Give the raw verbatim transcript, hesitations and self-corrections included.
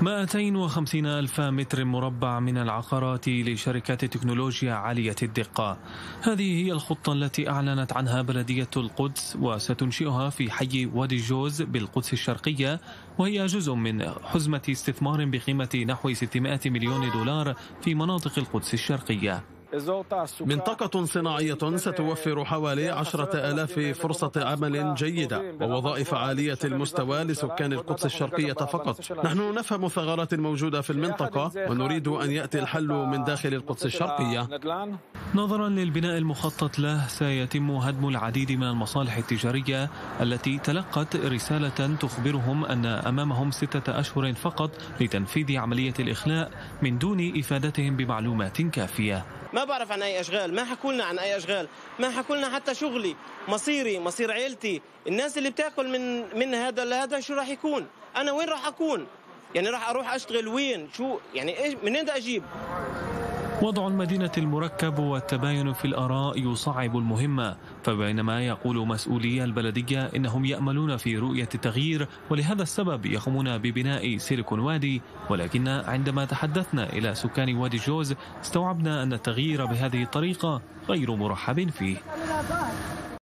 مئتين وخمسين ألف متر مربع من العقارات لشركات التكنولوجيا عالية الدقة. هذه هي الخطة التي أعلنت عنها بلدية القدس وستنشئها في حي وادي الجوز بالقدس الشرقية، وهي جزء من حزمة استثمار بقيمة نحو ستمائة مليون دولار في مناطق القدس الشرقية. منطقة صناعية ستوفر حوالي عشرة آلاف فرصة عمل جيدة ووظائف عالية المستوى لسكان القدس الشرقية فقط. نحن نفهم الثغرات الموجودة في المنطقة ونريد أن يأتي الحل من داخل القدس الشرقية. نظرا للبناء المخطط له سيتم هدم العديد من المصالح التجارية التي تلقت رسالة تخبرهم أن أمامهم ستة أشهر فقط لتنفيذ عملية الإخلاء من دون إفادتهم بمعلومات كافية. ما بعرف عن أي أشغال، ما حكولنا عن أي أشغال، ما حكولنا حتى شغلي، مصيري، مصير عيلتي، الناس اللي بتاكل من من هذا لهذا شو راح يكون؟ أنا وين راح أكون؟ يعني راح أروح أشتغل وين؟ شو يعني إيش منين بدي أجيب؟ وضع المدينة المركب والتباين في الآراء يصعب المهمة، فبينما يقول مسؤولي البلدية إنهم يأملون في رؤية التغيير ولهذا السبب يقومون ببناء سيليكون وادي، ولكن عندما تحدثنا إلى سكان وادي الجوز استوعبنا أن التغيير بهذه الطريقة غير مرحب فيه.